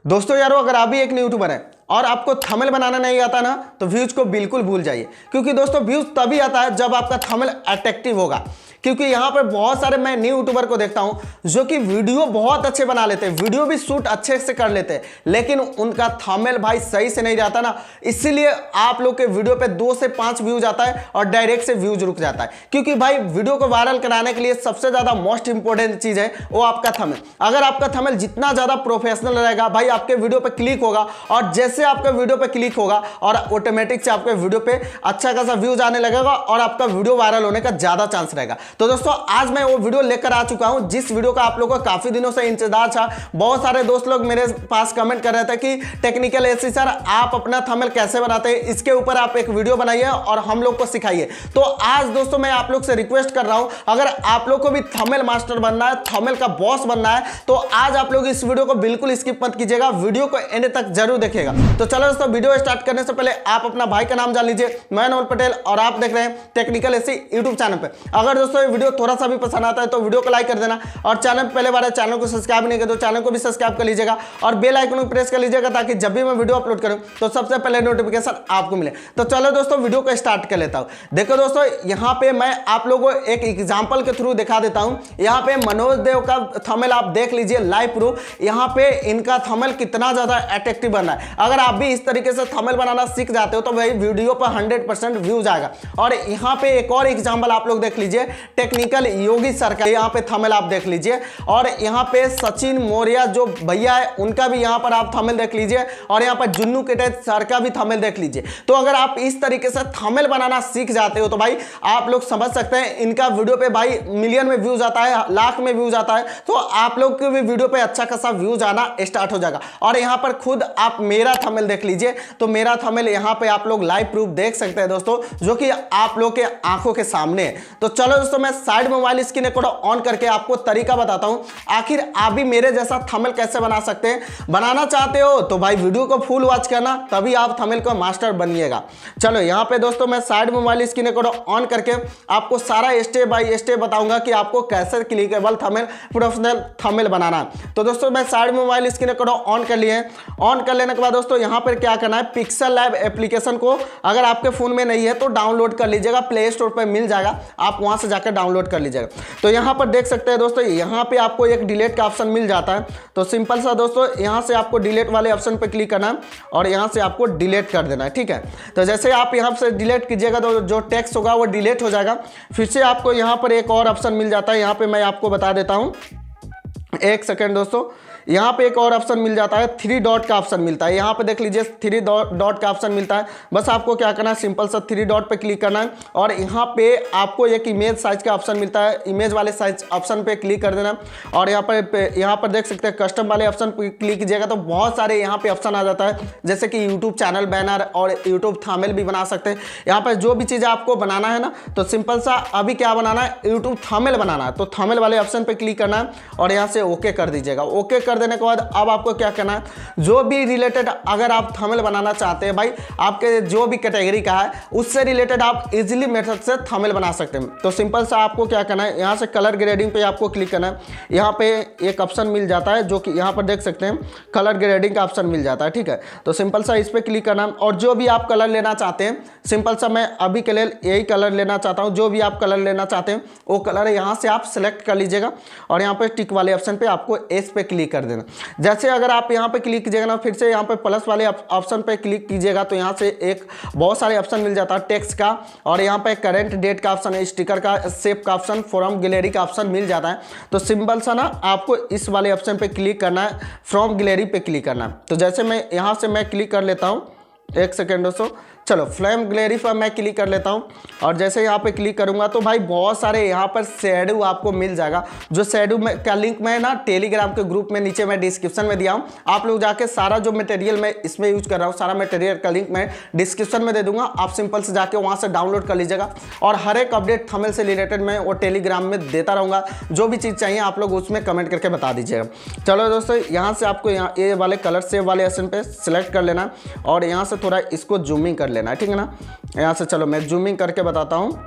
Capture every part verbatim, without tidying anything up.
दोस्तों यारो, अगर आप भी एक यूट्यूबर है और आपको थंबनेल बनाना नहीं आता ना, तो व्यूज को बिल्कुल भूल जाइए। क्योंकि दोस्तों व्यूज तभी आता है जब आपका थंबनेल अट्रैक्टिव होगा। क्योंकि यहाँ पर बहुत सारे मैं न्यू यूट्यूबर को देखता हूँ जो कि वीडियो बहुत अच्छे बना लेते हैं, वीडियो भी शूट अच्छे से कर लेते हैं, लेकिन उनका थंबनेल भाई सही से नहीं रहता ना, इसीलिए आप लोग के वीडियो पे दो से पांच व्यूज आता है और डायरेक्ट से व्यूज रुक जाता है। क्योंकि भाई वीडियो को वायरल कराने के लिए सबसे ज्यादा मोस्ट इंपोर्टेंट चीज है वो आपका थंबनेल। अगर आपका थंबनेल जितना ज्यादा प्रोफेशनल रहेगा भाई, आपके वीडियो पे क्लिक होगा, और जैसे आपके वीडियो पे क्लिक होगा और ऑटोमेटिक से आपके वीडियो पे अच्छा खासा व्यूज आने लगेगा और आपका वीडियो वायरल होने का ज्यादा चांस रहेगा। तो दोस्तों आज मैं वो वीडियो लेकर आ चुका हूं जिस वीडियो का आप लोगों को काफी दिनों से इंतजार था। बहुत सारे दोस्त लोग मेरे पास कमेंट कर रहे थे कि टेक्निकल एसी सर आप अपना थंबनेल कैसे बनाते हैं, इसके ऊपर आप एक वीडियो बनाइए और हम लोग को सिखाइए। तो आज दोस्तों मैं आप लोग से रिक्वेस्ट कर रहा हूं, अगर आप लोग को भी थंबनेल मास्टर बनना है, थंबनेल का बॉस बनना है, तो आज आप लोग इस वीडियो को बिल्कुल स्किप मत कीजिएगा, वीडियो को एंड तक जरूर देखिएगा। तो चलो दोस्तों वीडियो स्टार्ट करने से पहले आप अपना भाई का नाम जान लीजिए। मैं नवल पटेल और आप देख रहे हैं टेक्निकल एसी यूट्यूब चैनल पे। अगर दोस्तों ये वीडियो थोड़ा सा भी पसंद आता है तो वीडियो को लाइक कर देना, और चैनल पे पहले बार है चैनल को सब्सक्राइब नहीं किया तो चैनल को भी सब्सक्राइब कर लीजिएगा और बेल आइकन को प्रेस कर लीजिएगा ताकि जब भी मैं वीडियो अपलोड करूं तो सबसे पहले नोटिफिकेशन आपको मिले। तो चलो दोस्तों वीडियो को स्टार्ट कर लेता हूं। देखो दोस्तों, यहाँ पे मैं आप लोगों को एक एग्जांपल के थ्रू दिखा देता हूं। यहाँ पे मनोज देव का थंबनेल आप देख लीजिए, लाइव प्रूफ। यहाँ पे इनका थंबनेल कितना ज्यादा अट्रैक्टिव बन रहा है। अगर आप भी इस तरीके से थंबनेल बनाना सीख जाते हो तो भाई वीडियो पर हंड्रेड परसेंट व्यूज आएगा। और यहाँ पे एक और एग्जाम्पल आप लोग देख लीजिए, टेक्निकल योगी सर का यहाँ पे थंबनेल आप देख लीजिए, और यहाँ पे सचिन मौर्य जो भैया है उनका भी यहाँ पर आप थंबनेल देख लीजिए, और यहाँ पर जुन्नू केटे सर का भी थंबनेल देख लीजिए। तो अगर आप इस तरीके से थंबनेल बनाना सीख जाते हो तो भाई आप लोग समझ सकते हैं इनका वीडियो पे भाई मिलियन में व्यूज आता है, लाख में व्यूज आता है, तो आप लोग के भी वीडियो पे अच्छा खासा व्यूज आना स्टार्ट हो जाएगा। और यहाँ पर खुद आप मेरा थंबनेल देख लीजिए, तो मेरा थंबनेल यहाँ पे आप लोग लाइव प्रूफ देख सकते हैं दोस्तों, जो कि आप लोग के आंखों के सामने है। तो चलो दोस्तों मैं side mobile screen recorder on करके आपको तरीका बताता हूं, आखिर आप भी मेरे जैसा थंबनेल कैसे बना सकते हैं। बनाना चाहते हो तो भाई वीडियो को फुल वॉच करना, तभी आप थंबनेल का मास्टर बनिएगा। चलो यहाँ पे दोस्तों मैं side mobile screen recorder on करके आपको सारा स्टेप बाय स्टेप बताऊंगा कि आपको कैसे क्लिकेबल थंबनेल, प्रोफेशनल थंबनेल बनाना है। तो दोस्तों मैं side mobile screen recorder on कर लिए। ऑन कर लेने के बाद दोस्तों यहाँ पर क्या करना है, पिक्सल लैब एप्लीकेशन को अगर आपके फोन में नहीं है तो डाउनलोड कर लीजिएगा, प्ले स्टोर पर मिल जाएगा, आप वहां से जाकर डाउनलोड कर लीजिएगा। तो यहाँ पर देख सकते हैं दोस्तों, यहाँ पे आपको एक डिलीट का ऑप्शन मिल जाता है। तो सिंपल सा दोस्तों यहाँ से आपको डिलीट वाले ऑप्शन पे क्लिक करना है और यहाँ से आपको डिलीट कर देना है, ठीक है। तो जैसे आप यहाँ से डिलीट कीजिएगा तो जो टेक्स्ट होगा वो डिलीट हो जाएगा। फिर से आपको यहाँ पर एक और ऑप्शन मिल जाता है, यहाँ पे मैं आपको बता देता हूँ, एक सेकेंड दोस्तों। यहाँ पे एक और ऑप्शन मिल जाता है, थ्री डॉट का ऑप्शन मिलता है। यहाँ पे देख लीजिए थ्री डॉट का ऑप्शन मिलता है। बस आपको क्या करना है, सिंपल सा थ्री डॉट पे क्लिक करना है और यहाँ पे आपको एक इमेज साइज का ऑप्शन मिलता है, इमेज वाले साइज ऑप्शन पे क्लिक कर देना। और यहाँ पर यहाँ पर देख सकते हैं कस्टम वाले ऑप्शन पे क्लिक कीजिएगा तो बहुत सारे यहाँ पे ऑप्शन आ जाता है, जैसे कि यूट्यूब चैनल बैनर और यूट्यूब थंबनेल भी बना सकते हैं। यहाँ पर जो भी चीज़ आपको बनाना है ना, तो सिंपल सा अभी क्या बनाना है, यूट्यूब थंबनेल बनाना है। तो थंबनेल वाले ऑप्शन पे क्लिक करना है और यहाँ से ओके कर दीजिएगा। ओके कर देने के बाद अब आपको क्या करना है, जो भी रिलेटेड अगर आप थंबनेल बनाना चाहते हैं भाई, आपके जो भी कैटेगरी का है उससे रिलेटेड आप इजीली मेथड से थंबनेल बना सकते हैं। तो सिंपल सा आपको क्या करना है, यहाँ से कलर ग्रेडिंग पे आपको क्लिक करना है। यहाँ पे एक ऑप्शन मिल जाता है जो कि यहाँ पर देख सकते हैं, कलर ग्रेडिंग का ऑप्शन मिल जाता है, ठीक है। तो सिंपल सा इस पर क्लिक करना है और जो भी आप कलर लेना चाहते हैं, सिंपल सा मैं अभी के लिए यही कलर लेना चाहता हूँ, जो भी आप कलर लेना चाहते हैं वो कलर यहाँ से आप सेलेक्ट कर लीजिएगा और यहाँ पे टिक वाले ऑप्शन पे आपको एस पे क्लिक कर देना। जैसे अगर आप यहाँ पे क्लिक कीजिएगा ना, फिर से यहाँ पे प्लस वाले ऑप्शन पे क्लिक कीजिएगा तो यहाँ से एक बहुत सारे ऑप्शन मिल जाता है टेक्स्ट का, और यहाँ पे करंट डेट का ऑप्शन है, स्टिकर का, शेप का ऑप्शन, फ्रॉम गैलरी का ऑप्शन मिल जाता है। तो सिंपल सा ना आपको इस वाले ऑप्शन पे क्लिक करना है, फ्रॉम गैलरी पे क्लिक करना है। तो जैसे मैं यहाँ से मैं क्लिक कर लेता हूँ, एक सेकेंड दोस्तों, चलो फ्लेम गैलरी पर मैं क्लिक कर लेता हूँ और जैसे यहाँ पे क्लिक करूँगा तो भाई बहुत सारे यहाँ पर शैडो आपको मिल जाएगा। जो शैडो में का लिंक मैं ना टेलीग्राम के ग्रुप में नीचे मैं डिस्क्रिप्शन में दिया हूँ, आप लोग जाके सारा जो मटेरियल मैं इसमें यूज कर रहा हूँ, सारा मटेरियल का लिंक मैं डिस्क्रिप्शन में दे दूंगा। आप सिंपल से जाके वहाँ से डाउनलोड कर लीजिएगा और हर एक अपडेट थंबनेल से रिलेटेड मैं वो टेलीग्राम में देता रहूँगा। जो भी चीज़ चाहिए आप लोग उसमें कमेंट करके बता दीजिएगा। चलो दोस्तों, यहाँ से आपको यहाँ ये वाले कलर सेव वाले ऑप्शन पे सिलेक्ट कर लेना और यहाँ से थोड़ा इसको जूमिंग कर लेना है, ठीक है ना। यहाँ से चलो मैं जूमिंग करके बताता हूँ।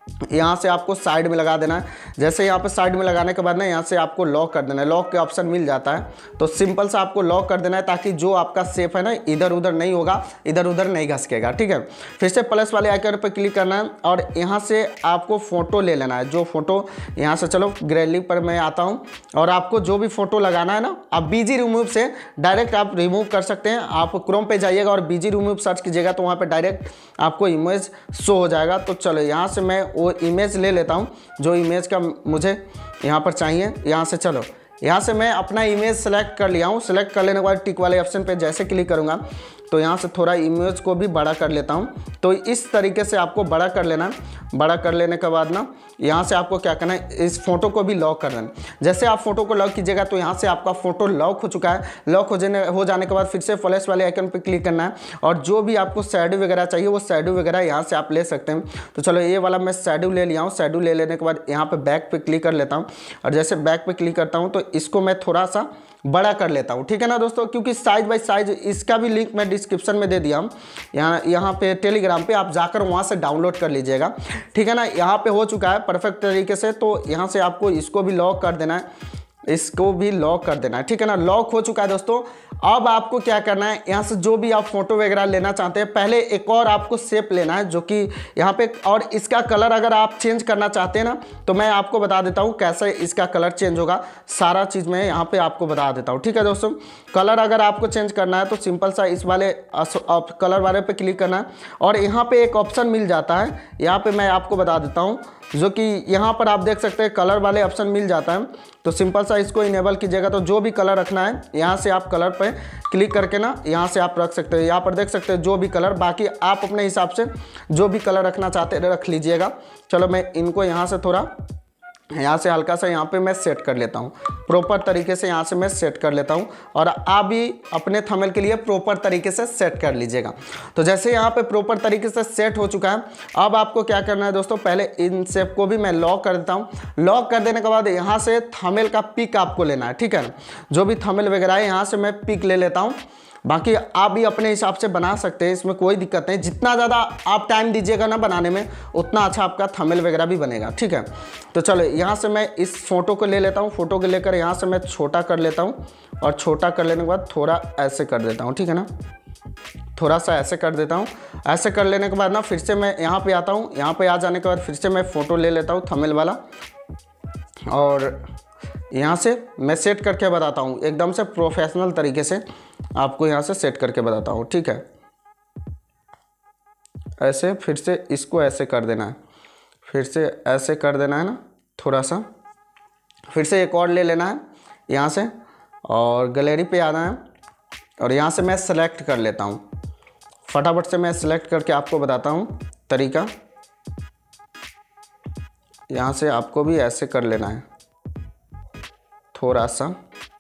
यहाँ से आपको साइड में लगा देना है। जैसे यहाँ पे साइड में लगाने के बाद ना यहाँ से आपको लॉक कर देना है, लॉक के ऑप्शन मिल जाता है तो सिंपल सा आपको लॉक कर देना है ताकि जो आपका सेफ है ना इधर उधर नहीं होगा, इधर उधर नहीं घसकेगा, ठीक है। फिर से प्लस वाले आइकन पर क्लिक करना है और यहाँ से आपको फ़ोटो ले लेना है। जो फोटो यहाँ से, चलो गैलरी पर मैं आता हूँ और आपको जो भी फोटो लगाना है ना आप बीजी रिमूव से डायरेक्ट आप रिमूव कर सकते हैं। आप क्रोम पे जाइएगा और बीजी रिमूव सर्च कीजिएगा तो वहाँ पर डायरेक्ट आपको इमेज शो हो जाएगा। तो चलो यहाँ से मैं वो इमेज ले लेता हूँ जो इमेज का मुझे यहाँ पर चाहिए। यहाँ से चलो यहाँ से मैं अपना इमेज सेलेक्ट कर लिया हूँ। सेलेक्ट कर लेने के बाद टिक वाले ऑप्शन पे जैसे क्लिक करूँगा तो यहाँ से थोड़ा इमेज को भी बड़ा कर लेता हूँ। तो इस तरीके से आपको बड़ा कर लेना है। बड़ा कर लेने के बाद ना यहाँ से आपको क्या करना है, इस फोटो को भी लॉक कर देना। जैसे आप फोटो को लॉक कीजिएगा तो यहाँ से आपका फोटो लॉक हो चुका है। लॉक हो जाने हो जाने के बाद फिर से फ्लैश वाले आइकन पर क्लिक करना है और जो भी आपको शैडो वगैरह चाहिए वो शैडो वगैरह यहाँ से आप ले सकते हैं। तो चलो ये वाला मैं शैडो ले लिया हूँ। शैडो ले लेने के बाद यहाँ पर बैक पे क्लिक कर लेता हूँ और जैसे बैक पे क्लिक करता हूँ तो इसको मैं थोड़ा सा बड़ा कर लेता हूँ, ठीक है ना दोस्तों। क्योंकि साइज बाय साइज इसका भी लिंक मैं डिस्क्रिप्शन में दे दिया हूँ, यहाँ यहाँ पे टेलीग्राम पे आप जाकर वहाँ से डाउनलोड कर लीजिएगा, ठीक है ना। यहाँ पे हो चुका है परफेक्ट तरीके से। तो यहाँ से आपको इसको भी लॉक कर देना है, इसको भी लॉक कर देना है, ठीक है ना। लॉक हो चुका है दोस्तों। अब आपको क्या करना है, यहाँ से जो भी आप फोटो वगैरह लेना चाहते हैं पहले एक और आपको शेप लेना है जो कि यहाँ पे, और इसका कलर अगर आप चेंज करना चाहते हैं ना तो मैं आपको बता देता हूँ कैसे इसका कलर चेंज होगा। सारा चीज़ मैं यहाँ पे आपको बता देता हूँ, ठीक है दोस्तों। कलर अगर आपको चेंज करना है तो सिंपल सा इस वाले कलर वाले पे क्लिक करना है और यहाँ पे एक ऑप्शन मिल जाता है। यहाँ पे मैं आपको बता देता हूँ जो कि यहाँ पर आप देख सकते हैं कलर वाले ऑप्शन मिल जाता है। तो सिंपल सा इसको इनेबल कीजिएगा तो जो भी कलर रखना है यहाँ से आप कलर पे क्लिक करके ना यहाँ से आप रख सकते हैं। यहाँ पर देख सकते हैं जो भी कलर, बाकी आप अपने हिसाब से जो भी कलर रखना चाहते हैं रख लीजिएगा। चलो मैं इनको यहाँ से थोड़ा यहाँ से हल्का सा यहाँ पे मैं सेट कर लेता हूँ, प्रॉपर तरीके से यहाँ से मैं सेट कर लेता हूँ और आप भी अपने थंबनेल के लिए प्रॉपर तरीके से सेट कर लीजिएगा। तो जैसे यहाँ पे प्रॉपर तरीके से सेट हो चुका है, अब आपको क्या करना है दोस्तों, पहले इन शेप को भी मैं लॉक कर देता हूँ। लॉक कर देने के बाद यहाँ से थंबनेल का पिक आपको लेना है, ठीक है ना। जो भी थंबनेल वगैरह है यहाँ से मैं पिक ले लेता हूँ। बाकी आप भी अपने हिसाब से बना सकते हैं, इसमें कोई दिक्कत नहीं। जितना ज़्यादा आप टाइम दीजिएगा ना बनाने में उतना अच्छा आपका थंबनेल वगैरह भी बनेगा, ठीक है। तो चलो यहाँ से मैं इस फोटो को ले लेता हूँ। फोटो को लेकर यहाँ से मैं छोटा कर लेता हूँ और छोटा कर लेने के बाद थोड़ा ऐसे कर देता हूँ, ठीक है ना। थोड़ा सा ऐसे कर देता हूँ। ऐसे कर लेने के बाद ना फिर से मैं यहाँ पे आता हूँ। यहाँ पे आ जाने के बाद फिर से मैं फ़ोटो ले लेता हूँ थंबनेल वाला और यहाँ से मैं सेट करके बताता हूँ एकदम से प्रोफेशनल तरीके से आपको यहाँ से सेट करके बताता हूँ, ठीक है। ऐसे फिर से इसको ऐसे कर देना है, फिर से ऐसे कर देना है ना थोड़ा सा। फिर से एक और ले लेना है यहाँ से और गैलरी पे आना है और यहाँ से मैं सेलेक्ट कर लेता हूँ। फटाफट से मैं सेलेक्ट करके आपको बताता हूँ तरीका। यहाँ से आपको भी ऐसे कर लेना है, थोड़ा सा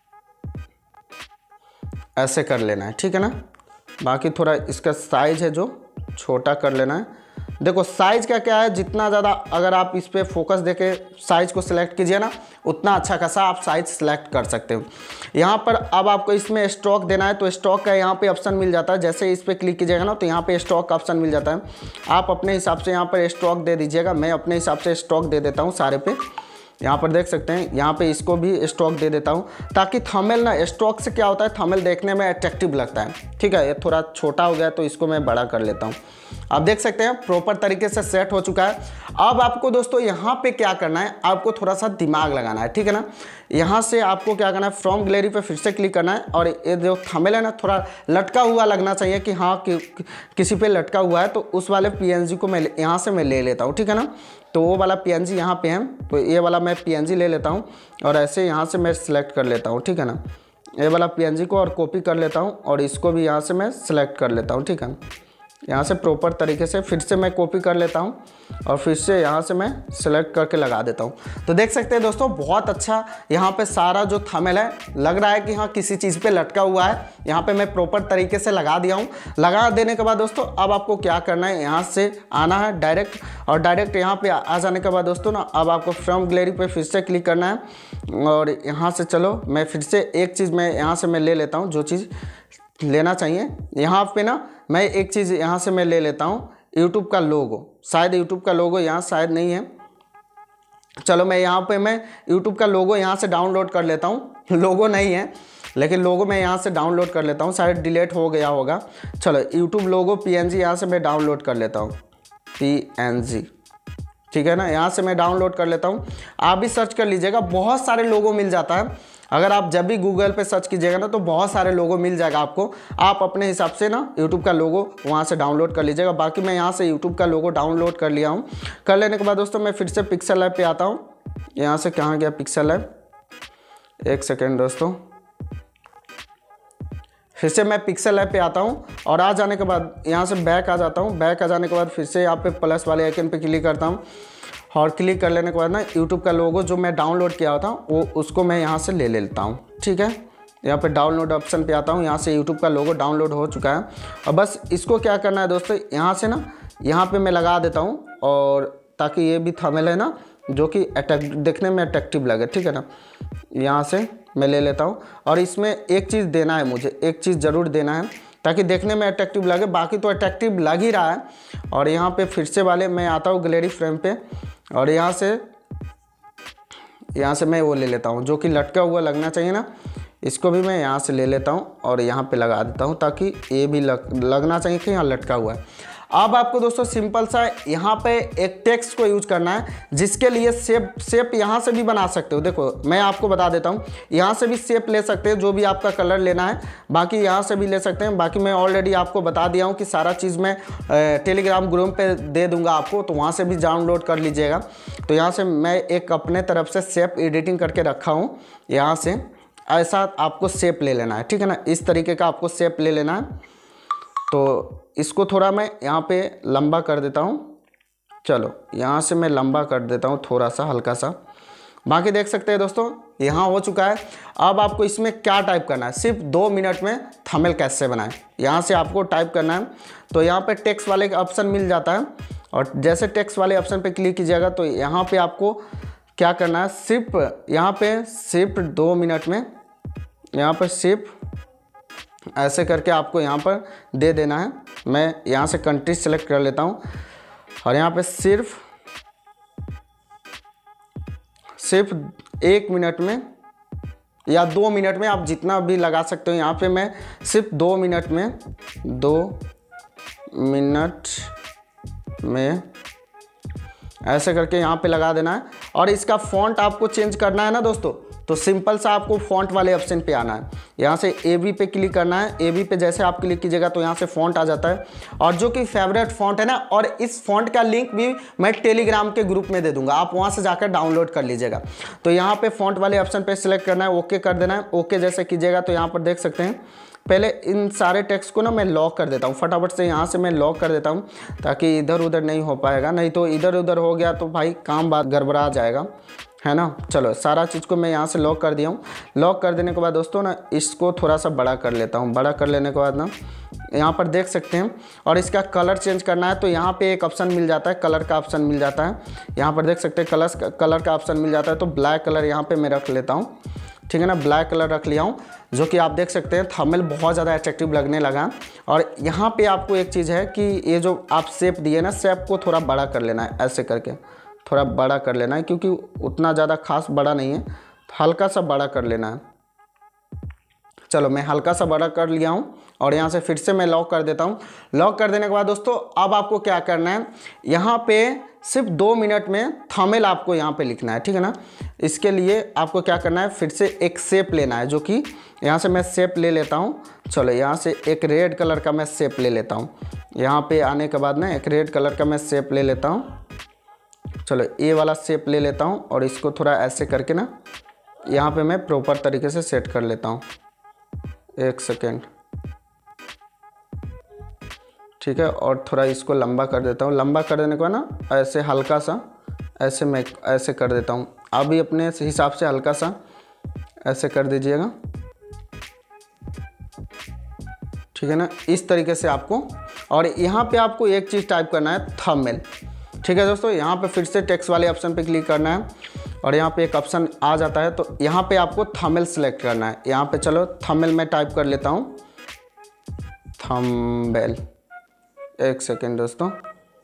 ऐसे कर लेना है, ठीक है ना। बाकी थोड़ा इसका साइज है जो छोटा कर लेना है। देखो साइज का क्या है, जितना ज़्यादा अगर आप इस पर फोकस देके साइज को सिलेक्ट कीजिए ना उतना अच्छा खासा आप साइज सिलेक्ट कर सकते हो। यहाँ पर अब आपको इसमें स्टॉक देना है तो स्टॉक का यहाँ पे ऑप्शन मिल जाता है। जैसे इस पर क्लिक कीजिएगा ना तो यहाँ पे स्टॉक का ऑप्शन मिल जाता है। आप अपने हिसाब से यहाँ पर स्टॉक दे दीजिएगा। मैं अपने हिसाब से स्टॉक दे देता हूँ सारे पे। यहाँ पर देख सकते हैं, यहाँ पे इसको भी स्टॉक दे देता हूँ ताकि थंबनेल ना, स्टॉक से क्या होता है थंबनेल देखने में अट्रैक्टिव लगता है, ठीक है। ये थोड़ा छोटा हो गया तो इसको मैं बड़ा कर लेता हूँ। आप देख सकते हैं प्रॉपर तरीके से सेट हो चुका है। अब आपको दोस्तों यहाँ पे क्या करना है, आपको थोड़ा सा दिमाग लगाना है, ठीक है ना। यहाँ से आपको क्या करना है, फ्रॉम गैलरी पे फिर से क्लिक करना है और ये जो थंबनेल है ना थोड़ा लटका हुआ लगना चाहिए कि हाँ कि, कि, किसी पे लटका हुआ है। तो उस वाले पीएनजी को मैं यहाँ से मैं ले लेता हूँ, ठीक है ना। तो वो वाला पीएनजी यहाँ पे है तो ये वाला मैं पीएनजी ले लेता हूँ और ऐसे यहाँ से मैं सिलेक्ट कर लेता हूँ, ठीक है ना। ये वाला पीएनजी को और कॉपी कर लेता हूँ और इसको भी यहाँ से मैं सिलेक्ट कर लेता हूँ, ठीक है। यहाँ से प्रॉपर तरीके से फिर से मैं कॉपी कर लेता हूँ और फिर से यहाँ से मैं सेलेक्ट करके लगा देता हूँ। तो देख सकते हैं दोस्तों बहुत अच्छा यहाँ पे सारा जो थंबनेल है लग रहा है कि हाँ किसी चीज़ पे लटका हुआ है। यहाँ पे मैं प्रॉपर तरीके से लगा दिया हूँ। लगा देने के बाद दोस्तों अब आपको क्या करना है, यहाँ से आना है डायरेक्ट और डायरेक्ट यहाँ पे आ जाने के बाद दोस्तों ना अब आपको फ्रॉम गैलरी पे फिर से क्लिक करना है और यहाँ से चलो मैं फिर से एक चीज़ मैं यहाँ से मैं ले लेता हूँ जो चीज़ लेना चाहिए। यहाँ पे ना मैं एक चीज़ यहाँ से मैं ले लेता हूँ, यूट्यूब का लोगो, शायद यूट्यूब का लोगो यहाँ शायद नहीं है। चलो मैं यहाँ पे मैं यूट्यूब का लोगो यहाँ से डाउनलोड कर लेता हूँ। लोगो नहीं है लेकिन लोगो मैं यहाँ से डाउनलोड कर लेता हूँ, शायद डिलीट हो गया होगा। चलो यूट्यूब लोगो पीएनजी यहाँ से मैं डाउनलोड कर लेता हूँ, पीएनजी, ठीक है ना, यहाँ से मैं डाउनलोड कर लेता हूँ। आप भी सर्च कर लीजिएगा, बहुत सारे लोगो मिल जाता है। अगर आप जब भी गूगल पे सर्च कीजिएगा ना तो बहुत सारे लोगो मिल जाएगा आपको। आप अपने हिसाब से ना यूट्यूब का लोगो वहाँ से डाउनलोड कर लीजिएगा। बाकी मैं यहाँ से यूट्यूब का लोगो डाउनलोड कर लिया हूँ। कर लेने के बाद दोस्तों मैं फिर से पिक्सल लैब पे आता हूँ। यहाँ से कहाँ गया पिक्सल लैब, एक सेकेंड दोस्तों, फिर से मैं पिक्सल लैब पे आता हूँ और आ जाने के बाद यहाँ से बैक आ जाता हूँ। बैक आ जाने के बाद फिर से यहाँ पे प्लस वाले आइकन पे क्लिक करता हूँ और क्लिक कर लेने के बाद ना यूट्यूब का लोगो जो मैं डाउनलोड किया था वो उसको मैं यहाँ से ले लेता हूँ, ठीक है। यहाँ पे डाउनलोड ऑप्शन पे आता हूँ, यहाँ से यूट्यूब का लोगो डाउनलोड हो चुका है। और बस इसको क्या करना है दोस्तों, यहाँ से ना यहाँ पे मैं लगा देता हूँ और ताकि ये भी थंबनेल है ना जो कि अट्रैक्ट देखने में अट्रैक्टिव लगे, ठीक है ना। यहाँ से मैं ले लेता हूँ और इसमें एक चीज़ देना है, मुझे एक चीज़ ज़रूर देना है ताकि देखने में अट्रैक्टिव लगे। बाकी तो अट्रैक्टिव लग ही रहा है। और यहाँ पे फिर से वाले मैं आता हूँ गैलरी फ्रेम पे और यहाँ से यहाँ से मैं वो ले लेता हूँ जो कि लटका हुआ लगना चाहिए ना, इसको भी मैं यहाँ से ले लेता हूँ और यहाँ पे लगा देता हूँ ताकि ये भी लग, लगना चाहिए कि यहाँ लटका हुआ है। अब आपको दोस्तों सिंपल सा यहाँ पे एक टेक्स्ट को यूज करना है जिसके लिए शेप शेप यहाँ से भी बना सकते हो। देखो मैं आपको बता देता हूँ, यहाँ से भी शेप ले सकते हैं जो भी आपका कलर लेना है, बाकी यहाँ से भी ले सकते हैं। बाकी मैं ऑलरेडी आपको बता दिया हूँ कि सारा चीज़ मैं टेलीग्राम ग्रुप पे दे दूँगा आपको, तो वहाँ से भी डाउनलोड कर लीजिएगा। तो यहाँ से मैं एक अपने तरफ से शेप एडिटिंग करके रखा हूँ। यहाँ से ऐसा आपको शेप ले लेना है, ठीक है ना, इस तरीके का आपको शेप ले लेना है। तो इसको थोड़ा मैं यहाँ पे लंबा कर देता हूँ। चलो यहाँ से मैं लंबा कर देता हूँ थोड़ा सा, हल्का सा। बाकी देख सकते हैं दोस्तों यहाँ हो चुका है। अब आपको इसमें क्या टाइप करना है, सिर्फ दो मिनट में थंबनेल कैसे बनाएं, यहाँ से आपको टाइप करना है। तो यहाँ पे टेक्स्ट वाले का ऑप्शन मिल जाता है और जैसे टेक्स्ट वाले ऑप्शन पे क्लिक कीजिएगा तो यहाँ पे आपको क्या करना है, सिर्फ यहाँ पे सिर्फ दो मिनट में यहाँ पर सिर्फ ऐसे करके आपको यहाँ पर दे देना है। मैं यहाँ से कंट्री सेलेक्ट कर लेता हूँ और यहाँ पे सिर्फ सिर्फ एक मिनट में या दो मिनट में आप जितना भी लगा सकते हो। यहाँ पे मैं सिर्फ दो मिनट में दो मिनट में ऐसे करके यहाँ पे लगा देना है। और इसका फॉन्ट आपको चेंज करना है ना दोस्तों, तो सिंपल सा आपको फॉन्ट वाले ऑप्शन पे आना है। यहाँ से ए बी पे क्लिक करना है। ए बी पे जैसे आप क्लिक कीजिएगा तो यहाँ से फॉन्ट आ जाता है और जो कि फेवरेट फॉन्ट है ना, और इस फॉन्ट का लिंक भी मैं टेलीग्राम के ग्रुप में दे दूंगा, आप वहाँ से जाकर डाउनलोड कर लीजिएगा। तो यहाँ पे फॉन्ट वाले ऑप्शन पे सिलेक्ट करना है, ओके कर देना है। ओके जैसे कीजिएगा तो यहाँ पर देख सकते हैं, पहले इन सारे टेक्स्ट को ना मैं लॉक कर देता हूँ फटाफट से। यहाँ से मैं लॉक कर देता हूँ ताकि इधर उधर नहीं हो पाएगा, नहीं तो इधर उधर हो गया तो भाई काम बात गड़बड़ा जाएगा, है ना। चलो सारा चीज़ को मैं यहाँ से लॉक कर दिया हूँ। लॉक कर देने के बाद दोस्तों ना इसको थोड़ा सा बड़ा कर लेता हूँ। बड़ा कर लेने के बाद ना यहाँ पर देख सकते हैं, और इसका कलर चेंज करना है तो यहाँ पे एक ऑप्शन मिल जाता है, कलर का ऑप्शन मिल जाता है। यहाँ पर देख सकते हैं कलर कलर का ऑप्शन मिल जाता है। तो ब्लैक कलर यहाँ पे मैं रख लेता हूँ, ठीक है ना, ब्लैक कलर रख लिया हूँ, जो कि आप देख सकते हैं थंबनेल बहुत ज़्यादा अट्रैक्टिव लगने लगा। और यहाँ पे आपको एक चीज़ है कि ये जो आप शेप दिए ना, शेप को थोड़ा बड़ा कर लेना है, ऐसे करके थोड़ा बड़ा कर लेना है, क्योंकि उतना ज़्यादा खास बड़ा नहीं है, हल्का सा बड़ा कर लेना है। चलो मैं हल्का सा बड़ा कर लिया हूँ और यहाँ से फिर से मैं लॉक कर देता हूँ। लॉक कर देने के बाद दोस्तों अब आपको क्या करना है, यहाँ पे सिर्फ दो मिनट में थंबनेल आपको यहाँ पे लिखना है, ठीक है ना। इसके लिए आपको क्या करना है, फिर से एक शेप लेना है, जो कि यहाँ से मैं शेप ले लेता हूँ। चलो यहाँ से एक रेड कलर का मैं शेप ले लेता हूँ। यहाँ पे आने के बाद ना एक रेड कलर का मैं शेप ले लेता हूँ। चलो ये वाला शेप ले लेता हूँ और इसको थोड़ा ऐसे करके ना यहाँ पे मैं प्रॉपर तरीके से सेट कर लेता हूँ। एक सेकेंड, ठीक है। और थोड़ा इसको लंबा कर देता हूँ। लंबा कर देने के बाद ना ऐसे हल्का सा ऐसे मैं ऐसे कर देता हूँ। आप भी अपने हिसाब से हल्का सा ऐसे कर दीजिएगा, ठीक है ना, इस तरीके से आपको। और यहाँ पे आपको एक चीज़ टाइप करना है, थंबनेल, ठीक है दोस्तों। यहाँ पे फिर से टेक्स्ट वाले ऑप्शन पे क्लिक करना है और यहाँ पे एक ऑप्शन आ जाता है, तो यहाँ पे आपको थंबनेल सेलेक्ट करना है। यहाँ पे चलो थंबनेल मैं टाइप कर लेता हूँ, थंबनेल। एक सेकेंड दोस्तों,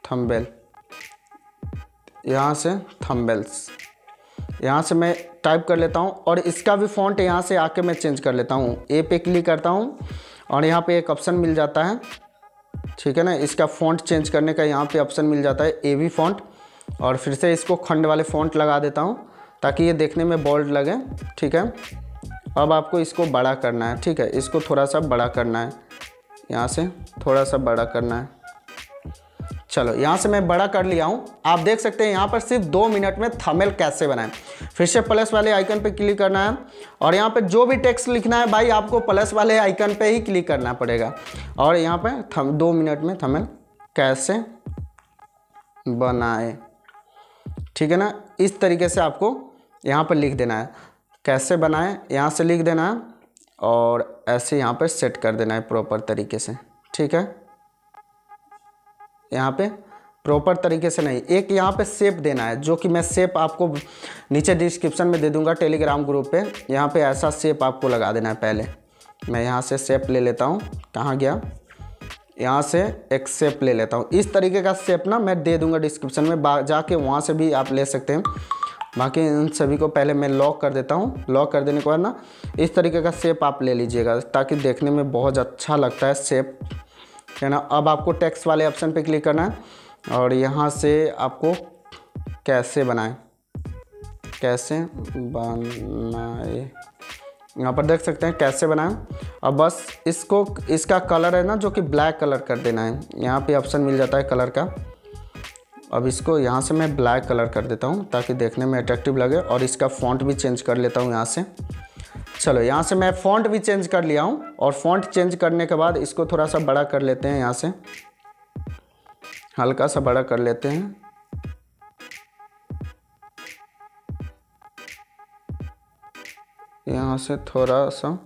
थंबनेल, यहाँ से थंबनेल्स, यहाँ से मैं टाइप कर लेता हूँ और इसका भी फॉन्ट यहाँ से आके मैं चेंज कर लेता हूँ। ए पे क्लिक करता हूँ और यहाँ पे एक ऑप्शन मिल जाता है, ठीक है ना, इसका फॉन्ट चेंज करने का यहाँ पे ऑप्शन मिल जाता है, ए वी फॉन्ट। और फिर से इसको खंड वाले फॉन्ट लगा देता हूँ ताकि ये देखने में बोल्ड लगे, ठीक है। अब आपको इसको बड़ा करना है, ठीक है, इसको थोड़ा सा बड़ा करना है, यहाँ से थोड़ा सा बड़ा करना है। चलो यहाँ से मैं बड़ा कर लिया हूँ। आप देख सकते हैं यहाँ पर सिर्फ दो मिनट में थंबनेल कैसे बनाएं। फिर से प्लस वाले आइकन पे क्लिक करना है और यहाँ पे जो भी टेक्स्ट लिखना है भाई आपको प्लस वाले आइकन पे ही क्लिक करना पड़ेगा। और यहाँ पे थम दो मिनट में थंबनेल कैसे बनाए, ठीक है ना, इस तरीके से आपको यहाँ पर लिख देना है, कैसे बनाएं यहाँ से लिख देना है और ऐसे यहाँ पर सेट कर देना है प्रॉपर तरीके से, ठीक है। यहाँ पे प्रॉपर तरीके से नहीं, एक यहाँ पे शेप देना है, जो कि मैं शेप आपको नीचे डिस्क्रिप्शन में दे दूंगा टेलीग्राम ग्रुप पे। यहाँ पे ऐसा शेप आपको लगा देना है। पहले मैं यहाँ से शेप ले लेता हूँ, कहाँ गया, यहाँ से एक शेप ले लेता हूँ। इस तरीके का शेप ना मैं दे दूंगा डिस्क्रिप्शन में, जाके वहाँ से भी आप ले सकते हैं। बाकी इन सभी को पहले मैं लॉक कर देता हूँ। लॉक कर देने के बाद ना इस तरीके का शेप आप ले लीजिएगा ताकि देखने में बहुत अच्छा लगता है शेप, है ना। अब आपको टेक्स्ट वाले ऑप्शन पे क्लिक करना है और यहाँ से आपको कैसे बनाएं, कैसे बनाए, यहाँ पर देख सकते हैं कैसे बनाएं। अब बस इसको, इसका कलर है ना जो कि ब्लैक कलर कर देना है। यहाँ पे ऑप्शन मिल जाता है कलर का। अब इसको यहाँ से मैं ब्लैक कलर कर देता हूँ ताकि देखने में अट्रैक्टिव लगे और इसका फॉन्ट भी चेंज कर लेता हूँ यहाँ से। चलो यहाँ से मैं फ़ॉन्ट भी चेंज कर लिया हूँ और फ़ॉन्ट चेंज करने के बाद इसको थोड़ा सा बड़ा कर लेते हैं, यहाँ से हल्का सा बड़ा कर लेते हैं। यहाँ से थोड़ा सा,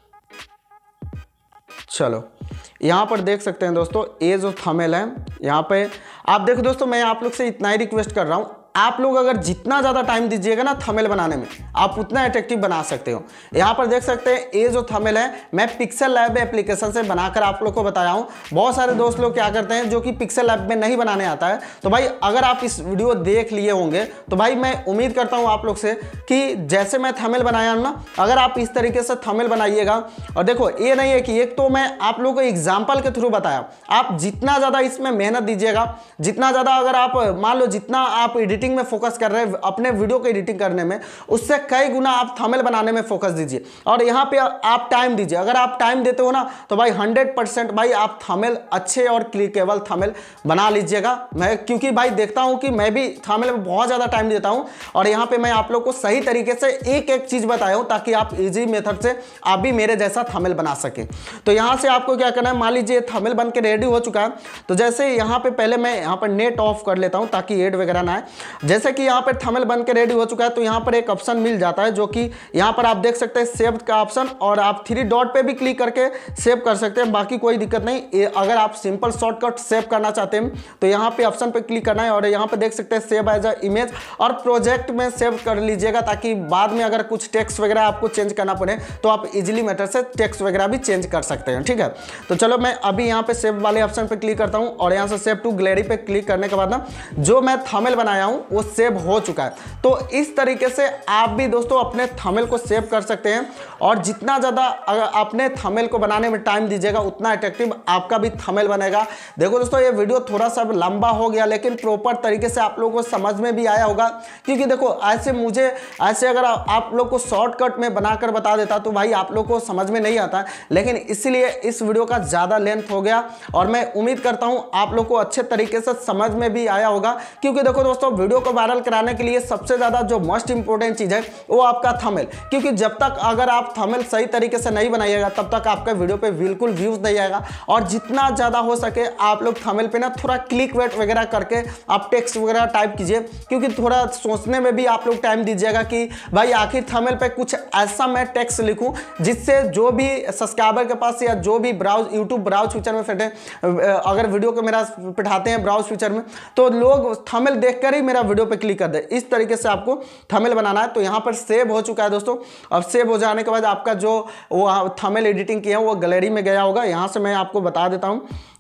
चलो यहाँ पर देख सकते हैं दोस्तों, ये जो थंबनेल है यहाँ पे आप देखो दोस्तों, मैं आप लोग से इतना ही रिक्वेस्ट कर रहा हूँ, आप लोग अगर जितना ज़्यादा टाइम दीजिएगा ना थंबनेल बनाने में, आप उतना अट्रैक्टिव बना सकते हो। यहाँ पर देख सकते हैं ये जो थंबनेल है मैं पिक्सल लैब एप्लीकेशन से बनाकर आप लोग को बताया हूँ। बहुत सारे दोस्त लोग क्या करते हैं जो कि पिक्सल लैब में नहीं बनाने आता है। तो भाई अगर आप इस वीडियो देख लिए होंगे तो भाई मैं उम्मीद करता हूँ आप लोग से कि जैसे मैं थंबनेल बनाया हूँ ना, अगर आप इस तरीके से थंबनेल बनाइएगा। और देखो ये नहीं है कि एक तो मैं आप लोगों को एग्जाम्पल के थ्रू बताया, आप जितना ज़्यादा इसमें मेहनत दीजिएगा, जितना ज़्यादा अगर आप मान लो जितना आप एडिटिंग में फोकस कर रहे हैं अपने वीडियो को एडिटिंग करने में, उससे कई गुना आप थंबनेल बनाने में फोकस दीजिए। और यहाँ पे आप टाइम दीजिए। अगर आप टाइम देते हो ना तो भाई हंड्रेड परसेंट भाई आप थंबनेल अच्छे और क्लिकेबल थंबनेल बना लीजिएगा। मैं क्योंकि भाई देखता हूँ कि मैं भी थंबनेल में बहुत ज़्यादा टाइम देता हूँ और यहाँ पे मैं आप लोग को सही तरीके से एक एक चीज़ बताया हूँ ताकि आप इजी मेथड से आप भी मेरे जैसा थंबनेल बना सकें। तो यहाँ से आपको क्या करना है, मान लीजिए थंबनेल बन के रेडी हो चुका है। तो जैसे यहाँ पे पहले मैं यहाँ पर नेट ऑफ कर लेता हूँ ताकि एड वगैरह ना आए। जैसे कि यहाँ पर थंबनेल बन के रेडी हो चुका है तो यहाँ पर एक ऑप्शन मिल जाता है जो कि यहाँ पर आप देख सकते हैं सेव का ऑप्शन, और आप थ्री डॉट पे भी क्लिक करके सेव कर सकते हैं, बाकी कोई दिक्कत नहीं। अगर आप सिंपल शॉर्टकट सेव करना चाहते हैं तो यहाँ पे ऑप्शन पे क्लिक करना है और यहाँ पे देख सकते हैं सेव एज अ इमेज और प्रोजेक्ट में सेव कर लीजिएगा ताकि बाद में अगर कुछ टेक्स्ट वगैरह आपको चेंज करना पड़े तो आप इजीली मेथड से टेक्स्ट वगैरह भी चेंज कर सकते हैं, ठीक है। तो चलो मैं अभी यहाँ पे सेव वाले ऑप्शन पे क्लिक करता हूँ और यहाँ से सेव टू गैलरी पे क्लिक करने के बाद ना जो मैं थंबनेल बनाया हूँ वो सेव हो चुका है। तो इस तरीके से आप भी दोस्तों अपने थंबनेल को सेव कर सकते हैं और जितना ज़्यादा अपने थंबनेल को बनाने में टाइम दीजिएगा उतना अट्रैक्टिव आपका भी थंबनेल बनेगा। देखो दोस्तों ये वीडियो थोड़ा सा लंबा हो गया लेकिन प्रॉपर तरीके से आप लोगों को समझ में भी आया होगा, क्योंकि देखो ऐसे मुझे ऐसे अगर आप लोग को शॉर्टकट में बनाकर बता देता तो भाई आप लोग को समझ में नहीं आता, लेकिन इसलिए इस वीडियो का ज़्यादा लेंथ हो गया और मैं उम्मीद करता हूँ आप लोग को अच्छे तरीके से समझ में भी आया होगा। क्योंकि देखो दोस्तों वीडियो को वायरल कराने के लिए सबसे ज़्यादा जो मोस्ट इंपॉर्टेंट चीज़ है वो आपका थंबनेल, क्योंकि जब तक अगर आप थंबनेल सही तरीके से नहीं बनाइएगा तब तक आपका वीडियो पे बिल्कुल व्यूज नहीं आएगा। और जितना ज़्यादा हो सके आप लोग थंबनेल पे ना थोड़ा क्लिक वेट वगैरह करके आप टेक्स्ट वगैरह टाइप कीजिए, क्योंकि थोड़ा सोचने में भी आप लोग टाइम दीजिएगा कि भाई आखिर थंबनेल पे कुछ ऐसा मैं टेक्स्ट लिखूँ जिससे जो भी सब्सक्राइबर के पास या जो भी ब्राउज यूट्यूब ब्राउज फीचर में फिटे अगर वीडियो को मेरा पिठाते हैं ब्राउज फीचर में तो लोग थंबनेल देखकर ही मेरा वीडियो पे क्लिक कर दे। इस तरीके से आपको थंबनेल बनाना है। तो यहाँ पर सेव हो चुका है दोस्तों। अब सेव हो जाने के बाद आपका जो वो थंबनेल एडिटिंग किया है वो गैलरी में गया होगा। यहाँ से मैं आपको बता देता हूँ,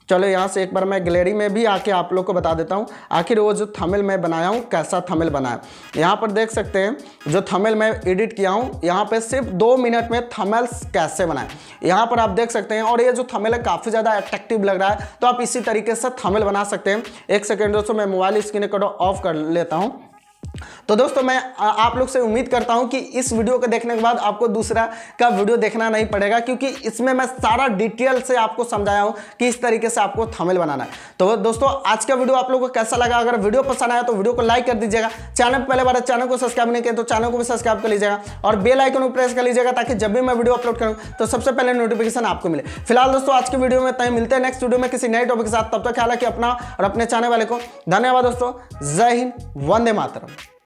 चलो यहाँ से एक बार मैं गैलरी में भी आके आप लोग को बता देता हूँ आखिर वो जो थंबनेल मैं बनाया हूँ कैसा थंबनेल बनाया। यहाँ पर देख सकते हैं जो थंबनेल मैं एडिट किया हूँ, यहाँ पे सिर्फ दो मिनट में थंबनेल्स कैसे बनाए यहाँ पर आप देख सकते हैं। और ये जो थंबनेल है काफ़ी ज़्यादा अट्रैक्टिव लग रहा है, तो आप इसी तरीके से थंबनेल बना सकते हैं। एक सेकेंड दोस्तों, मैं मोबाइल स्क्रीन को ऑफ कर लेता हूँ। तो दोस्तों मैं आप लोग से उम्मीद करता हूं कि इस वीडियो को देखने के बाद आपको दूसरा का वीडियो देखना नहीं पड़ेगा, क्योंकि इसमें मैं सारा डिटेल से आपको समझाया हूं कि इस तरीके से आपको थंबनेल बनाना है। तो दोस्तों आज का वीडियो आप लोगों को कैसा लगा? अगर वीडियो पसंद आया तो वीडियो को लाइक कर दीजिएगा। चैनल पर पहले बार चैनल को सब्सक्राइब नहीं किया तो चैनल को भी सब्सक्राइब कर लीजिएगा और बेल आइकन को प्रेस कर लीजिएगा, ताकि जब भी मैं वीडियो अपलोड करूँ तो सबसे पहले नोटिफिकेशन आपको मिले। फिलहाल दोस्तों आज की वीडियो में तय मिलते हैं नेक्स्ट वीडियो में किसी नए टॉपिक के साथ। तब तक ख्याल रखिए अपना और अपने चैनल वाले को। धन्यवाद दोस्तों। जय हिंद, वंदे मातरम।